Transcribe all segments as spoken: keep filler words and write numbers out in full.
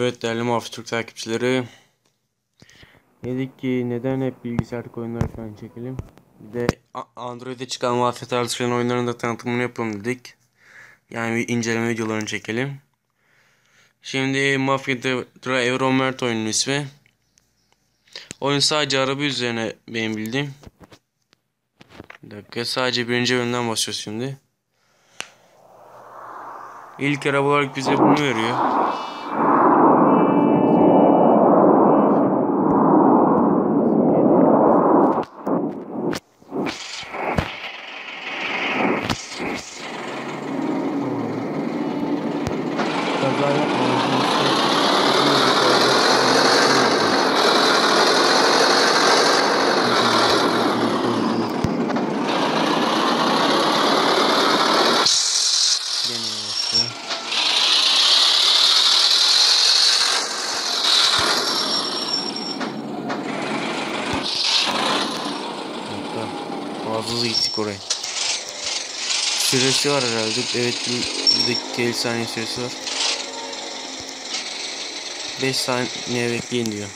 Evet değerli Muhafız Türk takipçileri, dedik ki neden hep bilgisayar oyunları falan çekelim, bir de Android'e çıkan Mafya tarzı falan oyunların da tanıtımını yapalım dedik. Yani bir inceleme videolarını çekelim. Şimdi Mafia The Euromert oyunun ismi. Oyun sadece araba üzerine benim bildiğim. Bir dakika, sadece birinci bölümden başlıyoruz şimdi. İlk araba olarak bize bunu veriyor. Kaza yapmadan fazla hızlı gittik oraya. Süresi var herhalde. Evet, bir dakika elli saniye süresi var. beş saniye bekleyin diyor.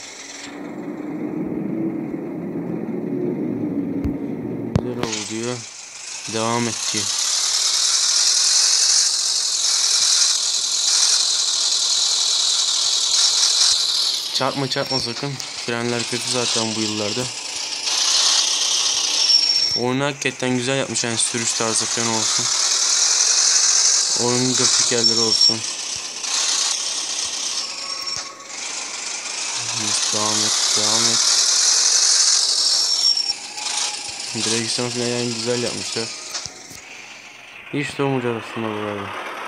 Güzel oldu diyor. Devam et diyor. Çarpma çarpma sakın. Frenler kötü zaten bu yıllarda. Oyunu hakikaten güzel yapmış, yani sürüş tarzı falan olsun. Oyunun grafik yerleri olsun. Devam et, devam et. Direksiyon falan yani güzel yapmışlar. Hiç sormayacağız aslında burada.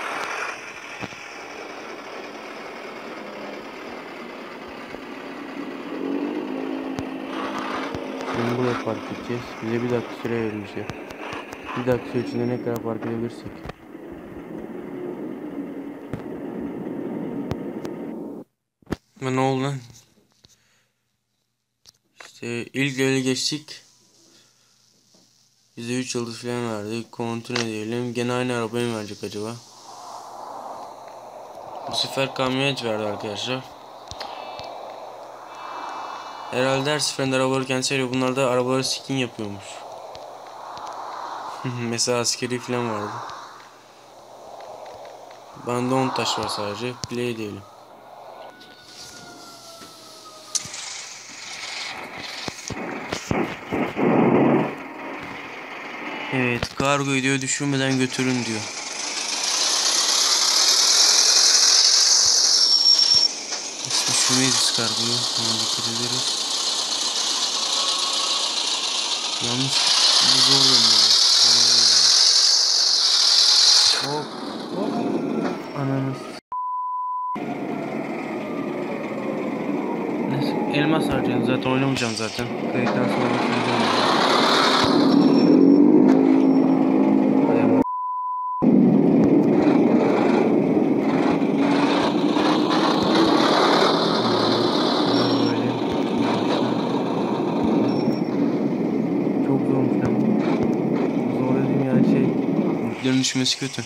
Şimdi buraya park edeceğiz. Bize bir dakika süre verilmişler. Bir dakika süre içinde ne kadar park edebilirsek. Ve ne oldu lan? İşte ilk ele geçtik. Bize üç yıldız falan verdi. Kontrol edelim. Gene aynı arabayı mı verecek acaba? Bu sefer kamyonet verdi arkadaşlar. Herhalde her seferinde arabaları kendisi veriyor. Bunlar da arabaları skin yapıyormuş. Mesela askeri falan vardı. Bende on taş var sadece. Play diyelim. Evet, kargoyu diyor düşünmeden götürün diyor. Biz düşünmeyiz kargoyu. Ona dikkat ederiz. Yalnız bu zor dönüyor. Hop hop. Ananız. Neyse, elmas harcayın, zaten oynamayacağım zaten. Kayıttan sonra bakacağım. Yüklerin düşmesi kötü.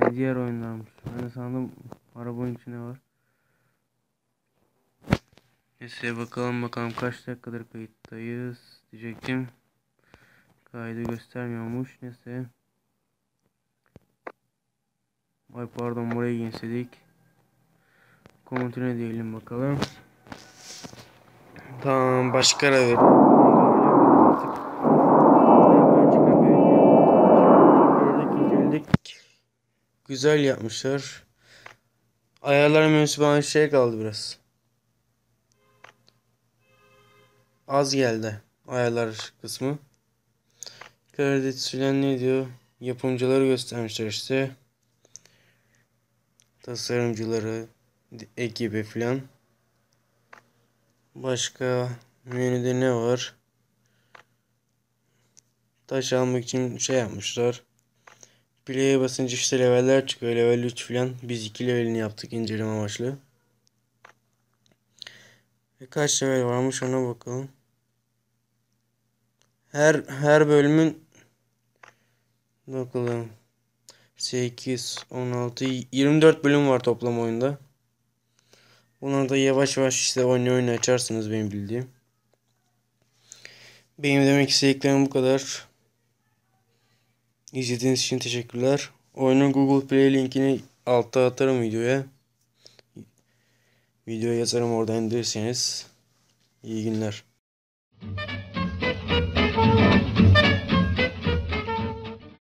diğer oyunlarmış. Ben de sandım arabanın içinde var. Neyse bakalım bakalım kaç dakikadır kayıttayız diyecektim. Kaydı göstermiyormuş. Neyse. Ay pardon, buraya ginseydik. Komutine diyelim bakalım. Tamam, başka ara ver. Güzel yapmışlar. Ayarlar menüsü bana şey kaldı biraz. Az geldi ayarlar kısmı. Kredi filan ne diyor? Yapımcıları göstermişler işte. Tasarımcıları, ekibi filan. Başka menüde ne var? Taş almak için şey yapmışlar. Play'e basınca işte leveller çıkıyor. Level üç filan. Biz iki levelini yaptık inceleme amaçlı. E kaç level varmış ona bakalım. Her her bölümün bakalım. sekiz, on altı, yirmi dört bölüm var toplam oyunda. Bunları da yavaş yavaş işte oyunu oyunu açarsınız benim bildiğim. Benim demek istediklerim bu kadar. İzlediğiniz için teşekkürler. Oyunun Google Play linkini altta atarım videoya. Videoya yazarım, oradan indirirseniz. İyi günler.